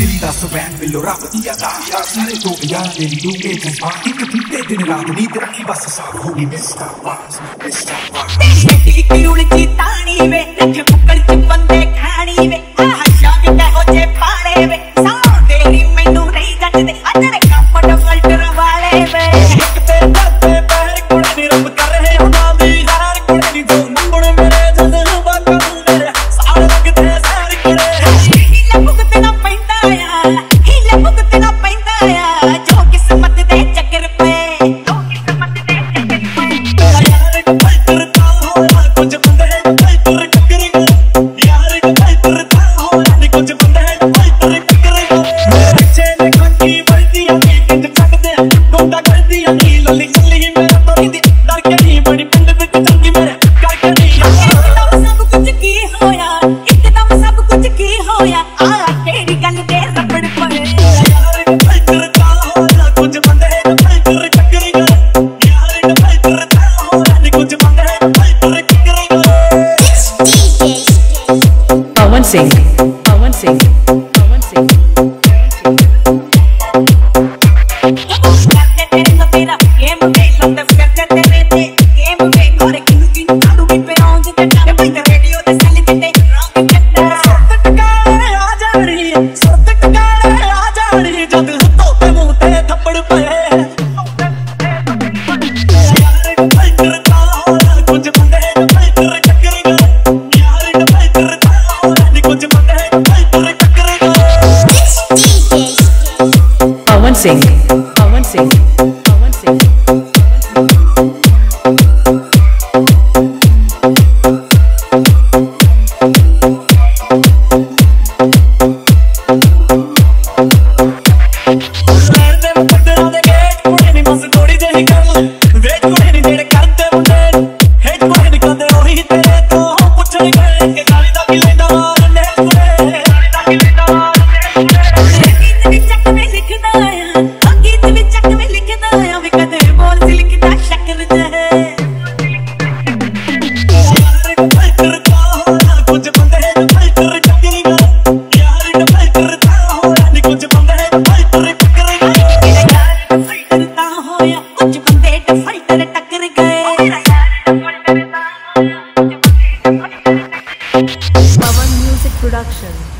दिल दा स्वैन मिलो रब दी अदा यार सारे तो यार मेरी डूंगे जज्बात एक पीते दिन रात नींद रखी बस साफ होगी मिस्टर वास की उलटी तानी वे रख बुकल च बंदे खानी वे हशा भी कहो जे पाड़े वे सा तेरी मैनू नहीं जचदे अजरे कपड़ फिल्टर वाले वे एक ते दते पैर कुड़े रब कर रहे हुना दी यार कुड़े जो मुड़ मेरे जज्बा कर मेरे साड़ लगते सार कुड़े हिले भुगतना पैंदा आ जो किस्मत दे चक्कर पे Pawan Singh Pawan Music Production.